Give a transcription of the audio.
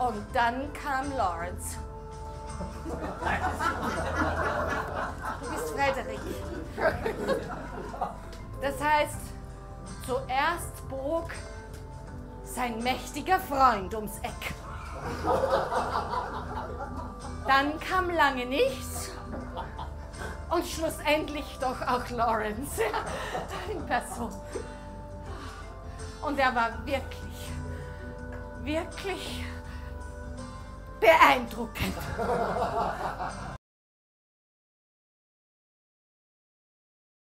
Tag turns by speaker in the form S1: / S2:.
S1: Und dann kam Lawrence. Du bist Frederik. Das heißt, zuerst bog sein mächtiger Freund ums Eck. Dann kam lange nichts und schlussendlich doch auch Lawrence in Person. Und er war wirklich, wirklich beeindruckend.